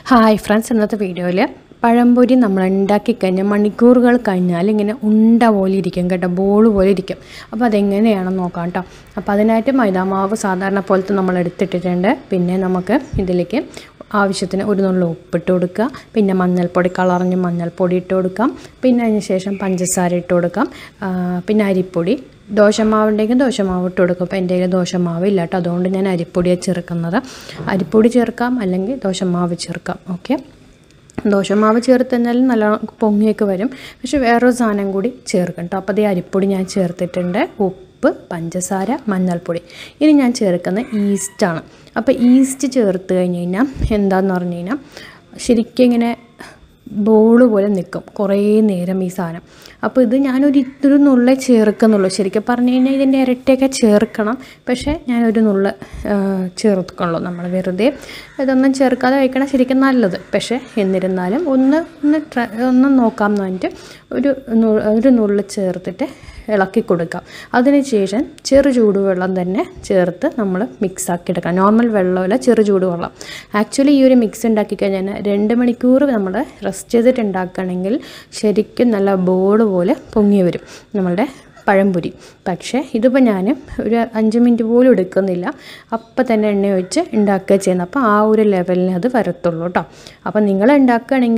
Hi friends, ഇന്നത്തെ വീഡിയോയിൽ പഴംപൊരി നമ്മൾ ഉണ്ടാക്കി കഴിഞ്ഞാൽ മണിക്കൂറുകൾ കഴിഞ്ഞാൽ ഇങ്ങനെ ഉണ്ട പോലെ ഇരിക്കും കേട്ടോ, ബോൾ പോലെ ഇരിക്കും. അപ്പോൾ അതെങ്ങനെയാണെന്ന് നോക്കാം കേട്ടോ. അപ്പോൾ അതിനായിട്ട് മൈദാമാവ് സാധാരണ പോലത്തെ നമ്മൾ എടുത്തിട്ടിട്ടുണ്ട്. പിന്നെ നമുക്ക് ഇതിലേക്ക് ആവശ്യത്തിന് ഒരു നുള്ളു ഉപ്പിട്ട് കൊടുക്കുക, പിന്നെ മഞ്ഞൾപ്പൊടി, കളറിഞ്ഞ് മഞ്ഞൾപ്പൊടി ഇട്ട് കൊടുക്കാം, പിന്നെ അതിന് ശേഷം പഞ്ചസാര ഇട്ട് കൊടുക്കാം, പിന്നെ അരിപ്പൊടി, ദോശമാവുണ്ടെങ്കിൽ ദോശമാവ് ഇട്ട് കൊടുക്കും. അപ്പോൾ എൻ്റെ കയ്യിൽ ദോശമാവ് ഇല്ല കേട്ടോ, അതുകൊണ്ട് ഞാൻ അരിപ്പൊടിയാണ് ചേർക്കുന്നത്. അരിപ്പൊടി ചേർക്കാം, അല്ലെങ്കിൽ ദോശമാവ് ചേർക്കാം. ഓക്കെ, ദോശമാവ് ചേർത്ത് കഴിഞ്ഞാൽ നല്ല പൊങ്ങിയൊക്കെ വരും. പക്ഷെ വേറൊരു സാധനം കൂടി ചേർക്കണം കേട്ടോ. അപ്പോൾ അതേ അരിപ്പൊടി ഞാൻ ചേർത്തിട്ടുണ്ട്, ഉപ്പ്, പഞ്ചസാര, മഞ്ഞൾപ്പൊടി. ഇനി ഞാൻ ചേർക്കുന്ന ഈസ്റ്റാണ്. അപ്പോൾ ഈസ്റ്റ് ചേർത്ത് കഴിഞ്ഞ് കഴിഞ്ഞാൽ എന്താണെന്ന് പറഞ്ഞു കഴിഞ്ഞാൽ ശരിക്കും ഇങ്ങനെ ബോള് പോലെ നിൽക്കും കുറേ നേരം ഈ സാധനം. അപ്പോൾ ഇത് ഞാനൊരു ഇത്തിരി നുള്ളേ ചേർക്കുന്നുള്ളൂ. ശരിക്കും പറഞ്ഞു കഴിഞ്ഞാൽ ഇതിൻ്റെ ഇരട്ടിയൊക്കെ ചേർക്കണം, പക്ഷേ ഞാനൊരു നുള്ള ചേർക്കുള്ളൂ. നമ്മൾ വെറുതെ ഇതൊന്നും ചേർക്കാതെ കഴിക്കണം ശരിക്കും നല്ലത്. പക്ഷേ എന്നിരുന്നാലും ഒന്ന് നോക്കാം എന്ന് പറഞ്ഞിട്ട് ഒരു നുള്ള് ചേർത്തിട്ട് ഇളക്കി കൊടുക്കാം. അതിനുശേഷം ചെറു ചൂടുവെള്ളം തന്നെ ചേർത്ത് നമ്മൾ മിക്സാക്കി എടുക്കാം. നോർമൽ വെള്ളമല്ല, ചെറു ചൂടുവെള്ളം. ആക്ച്വലി ഈ ഒരു മിക്സ് ഉണ്ടാക്കി കഴിഞ്ഞാൽ 2 മണിക്കൂർ നമ്മൾ റെസ്റ്റ് ചെയ്തിട്ട് ഉണ്ടാക്കുകയാണെങ്കിൽ ശരിക്കും നല്ല ബോൾ പോലെ പൊങ്ങി വരും നമ്മളുടെ പഴംപൊരി. പക്ഷേ ഇതിപ്പോൾ ഞാൻ ഒരു 5 മിനിറ്റ് പോലും എടുക്കുന്നില്ല, അപ്പം തന്നെ എണ്ണ ഒഴിച്ച് ഉണ്ടാക്കുക ചെയ്യുന്നത്. അപ്പോൾ ആ ഒരു ലെവലിന് അത് വരത്തുള്ളൂ കേട്ടോ. അപ്പോൾ നിങ്ങൾ ഉണ്ടാക്കുകയാണെങ്കിൽ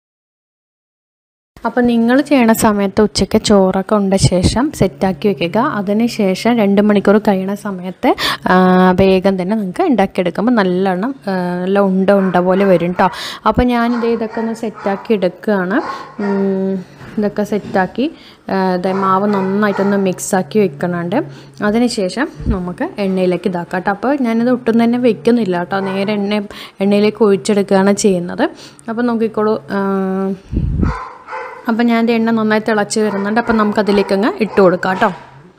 നിങ്ങൾ ചെയ്യണ സമയത്ത് ഉച്ചയ്ക്ക് ചോറൊക്കെ ഉണ്ട ശേഷം സെറ്റാക്കി വെക്കുക. അതിന് ശേഷം 2 മണിക്കൂർ കഴിയണ സമയത്ത് വേഗം തന്നെ നിങ്ങൾക്ക് ഉണ്ടാക്കിയെടുക്കുമ്പോൾ നല്ല ഉണ്ട പോലെ വരും കേട്ടോ. അപ്പോൾ ഞാനിത് ഇതൊക്കെ ഒന്ന് സെറ്റാക്കി എടുക്കുകയാണ്. ഇതൊക്കെ സെറ്റാക്കി മാവ് നന്നായിട്ടൊന്ന് മിക്സാക്കി വെക്കണുണ്ട്. അതിനുശേഷം നമുക്ക് എണ്ണയിലേക്ക് ഇതാക്കാം കേട്ടോ. അപ്പോൾ ഞാനിത് ഒട്ടും തന്നെ വെക്കുന്നില്ല കേട്ടോ, നേരെ എണ്ണയിലേക്ക് ഒഴിച്ചെടുക്കുകയാണ് ചെയ്യുന്നത്. അപ്പോൾ നോക്കിക്കോളൂ. അപ്പം ഞാൻ എൻ്റെ എണ്ണ നന്നായി തിളച്ച് വരുന്നുണ്ട്. അപ്പം നമുക്കതിലേക്കങ്ങ് ഇട്ട് കൊടുക്കാം കേട്ടോ.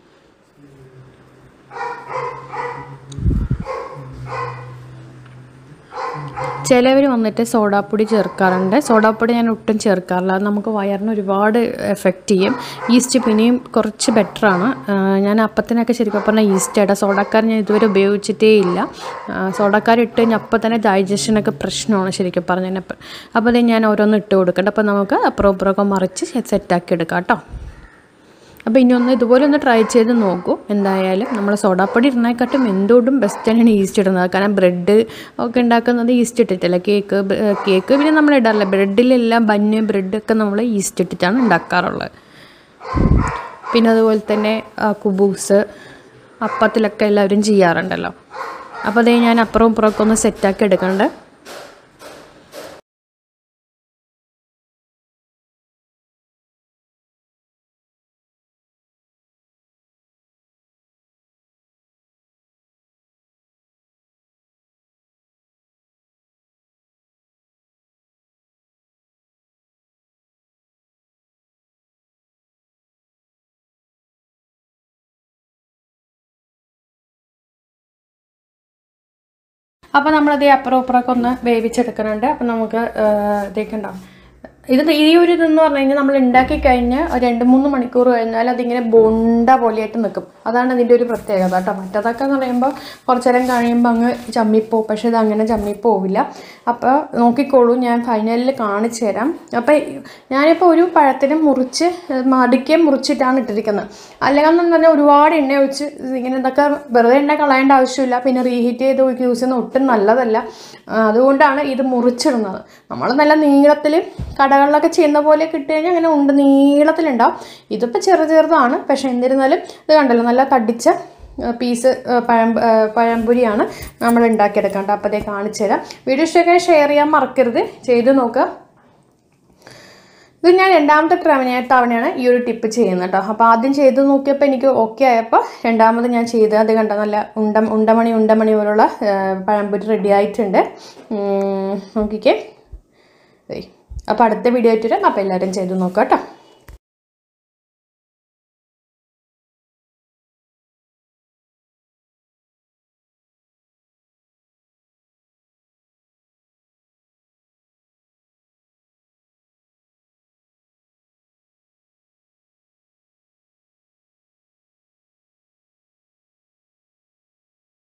ചിലവർ വന്നിട്ട് സോഡാപ്പൊടി ചേർക്കാറുണ്ട്. സോഡാപ്പൊടി ഞാൻ ഒട്ടും ചേർക്കാറില്ല, അത് നമുക്ക് വയറിന് ഒരുപാട് എഫക്റ്റ് ചെയ്യും. ഈസ്റ്റ് പിന്നെയും കുറച്ച് ബെറ്ററാണ്. ഞാൻ അപ്പത്തിനൊക്കെ ശരിക്കും പറഞ്ഞാൽ ഈസ്റ്റായിട്ട് സോഡാക്കാർ ഞാൻ ഇതുവരെ ഉപയോഗിച്ചിട്ടേ ഇല്ല. സോഡാക്കാർ ഇട്ട് കഴിഞ്ഞാൽ അപ്പം തന്നെ ഡൈജഷനൊക്കെ പ്രശ്നമാണ് ശരിക്കും പറഞ്ഞതിനപ്പം. അപ്പോൾ അത് ഞാൻ ഓരോന്ന് ഇട്ട് കൊടുക്കട്ടെ. അപ്പോൾ നമുക്ക് അപ്പുറം ഇപ്പുറമൊക്കെ മറിച്ച് സെറ്റാക്കി എടുക്കാം കേട്ടോ. അപ്പോൾ ഇനി ഇതുപോലെ ഒന്ന് ട്രൈ ചെയ്ത് നോക്കൂ. എന്തായാലും നമ്മൾ സോഡാപ്പൊടി ഇടുന്നതിനെക്കാട്ടും എന്തുകൊണ്ടും ബെസ്റ്റ് തന്നെയാണ് ഈസ്റ്റ് ഇടുന്നത്. കാരണം ബ്രെഡ് ഒക്കെ ഉണ്ടാക്കുന്നത് ഈസ്റ്റ് ഇട്ടിട്ടില്ല. കേക്ക് പിന്നെ നമ്മൾ ഇടാറില്ല. ബ്രെഡിലെല്ലാം ബന്ന് ബ്രെഡൊക്കെ നമ്മൾ ഈസ്റ്റ് ഇട്ടിട്ടാണ് ഉണ്ടാക്കാറുള്ളത്. പിന്നെ അതുപോലെ തന്നെ കുബൂസ് അപ്പത്തിലൊക്കെ എല്ലാവരും ചെയ്യാറുണ്ടല്ലോ. അപ്പോൾ അതേ ഞാൻ അപ്പുറം ഇപ്പുറമൊക്കെ ഒന്ന് സെറ്റാക്കി എടുക്കണ്ട്. അപ്പോൾ നമ്മളത് അപ്പുറം ഇപ്പുറമൊക്കെ ഒന്ന് വേവിച്ചെടുക്കുന്നുണ്ട്. അപ്പം നമുക്ക് ഇതേക്കുണ്ടാവും. ഈ ഒരു ഇതെന്ന് പറഞ്ഞു കഴിഞ്ഞാൽ നമ്മൾ ഉണ്ടാക്കി കഴിഞ്ഞ് 2-3 മണിക്കൂർ കഴിഞ്ഞാൽ അതിങ്ങനെ ബോണ്ട പോലെയായിട്ട് നിൽക്കും. അതാണ് അതിൻ്റെ ഒരു പ്രത്യേകത കേട്ടോ. മറ്റതൊക്കെ എന്ന് പറയുമ്പോൾ കുറച്ച് നേരം കഴിയുമ്പോൾ അങ്ങ് ചമ്മിപ്പോവും. പക്ഷേ ഇത് അങ്ങനെ ചമ്മിപ്പോവില്ല. അപ്പോൾ നോക്കിക്കോളൂ, ഞാൻ ഫൈനലിൽ കാണിച്ചു തരാം. അപ്പോൾ ഞാനിപ്പോൾ ഒരു പഴത്തിന് മുറിച്ചിട്ടാണ് ഇട്ടിരിക്കുന്നത്. അല്ലെങ്കിൽ എന്ന് പറഞ്ഞാൽ ഒരുപാട് എണ്ണ ഒഴിച്ച് ഇങ്ങനെ ഇതൊക്കെ വെറുതെ എണ്ണ കളയേണ്ട ആവശ്യമില്ല. പിന്നെ റീഹീറ്റ് ചെയ്ത് യൂസ് ചെയ്യുന്ന ഒട്ടും നല്ലതല്ല. അതുകൊണ്ടാണ് ഇത് മുറിച്ചിടുന്നത്. നമ്മൾ നല്ല നീളത്തിൽ കടകളിലൊക്കെ ചെയ്യുന്ന പോലെ കിട്ടി കഴിഞ്ഞാൽ അങ്ങനെ നീളത്തിലുണ്ടാവും. ഇതിപ്പോൾ ചെറുതാണ്. പക്ഷേ എന്നിരുന്നാലും ഇത് കണ്ടല്ലോ, നല്ല തടിച്ച പീസ് പഴംപൊരിയാണ് നമ്മൾ ഉണ്ടാക്കിയെടുക്കേണ്ടത്. അപ്പോൾ അതേ കാണിച്ചു തരാം. വീഡിയോ ഇഷ്ടമൊക്കെ ഷെയർ ചെയ്യാൻ മറക്കരുത്, ചെയ്ത് നോക്കുക. ഇത് ഞാൻ 2ാമത്തെ തവണയാണ് ഈ ഒരു ടിപ്പ് ചെയ്യുന്നത് കേട്ടോ. അപ്പോൾ ആദ്യം ചെയ്ത് നോക്കിയപ്പോൾ എനിക്ക് ഓക്കെ ആയപ്പോൾ 2ാമത് ഞാൻ ചെയ്ത് അത് കണ്ട നല്ല ഉണ്ടമണി പോലുള്ള പഴംപൊരി റെഡി ആയിട്ടുണ്ട്. നോക്കിക്കേ. അപ്പോൾ അടുത്ത വീഡിയോ ആയിട്ട് അപ്പോൾ എല്ലാവരും ചെയ്ത് നോക്കാം കേട്ടോ.